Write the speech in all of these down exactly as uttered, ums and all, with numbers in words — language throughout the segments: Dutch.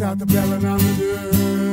staat te bellen aan de deur?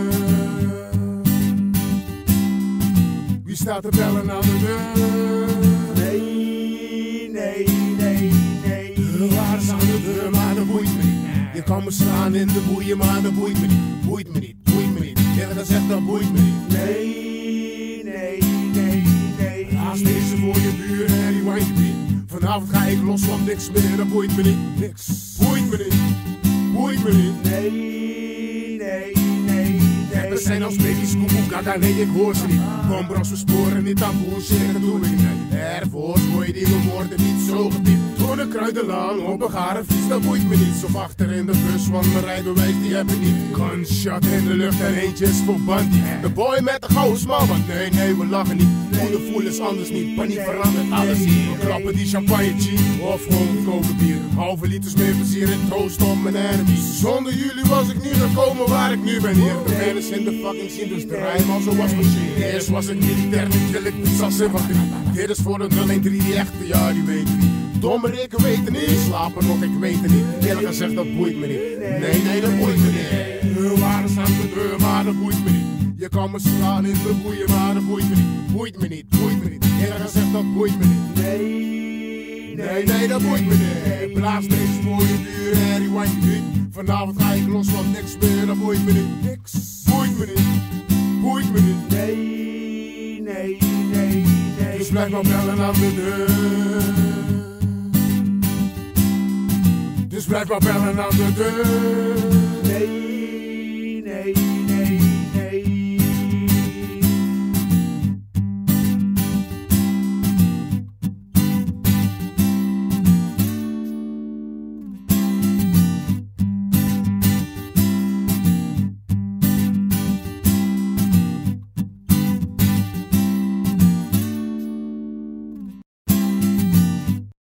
Wie staat te bellen aan de deur? Nee, nee, nee, nee. De waar is aan de deur, maar dat boeit me niet. Je kan me slaan in de boeien, maar dat boeit me niet. Boeit me niet, boeit me niet. Eerlijk gezegd, dat boeit me niet. Nee, nee, nee, nee. Laat deze voor je buren en die wine beat. Vanavond ga ik los van niks meer, dat boeit me niet. Niks, boeit me niet, boeit me niet. Nee, nee, nee, nee. We zijn als baby's, koekoek, kaka, nee ik hoor ze niet. Bombras, we sporen niet aan bullshit, dat doen we niet. Air Force, gooi die we worden niet zo gepiept. Door de kruidenlaan, op een gare fiets, dat boeit me niet. Zo achter in de bus, want mijn rijbewijs die heb ik niet. Gunshot in de lucht en eentje is voor Bandy. De boy met de gouden smal, want nee, nee, we lachen niet. Voelen voelen is anders niet, paniek verandert alles hier. We klappen die champagne G, of gewoon koken bier. Halve liters meer plezier en toast op mijn enemies. Zonder jullie was ik niet gekomen waar ik nu ben hier. De menens in de fucking scene, dus draai hem al zo was machine. Eerst was ik militair, nu wil ik niet sas van drie. Dit is voor de nul een drie, die echte, ja die weten niet. Domme rikken weten niet, slapen nog, ik weet het niet. Eerlijk gezegd, dat boeit me niet. Nee, nee, dat boeit me niet. De waar is aan de deur, maar dat boeit me niet. Je kan me slaan in de boeien, maar dat boeit me niet. Boeit me niet, boeit me niet. Eerlijk gezegd, dat boeit me niet. Nee, nee, nee, dat boeit me niet. Blaas deze mooie buren en rewind je buurt. Vanavond ga ik los van niks meer, dat boeit me niet. Niks, boeit me niet, boeit me niet. Nee, nee, nee, nee. Dus blijf maar bellen aan de deur. Dus blijf maar bellen aan de deur. Nee.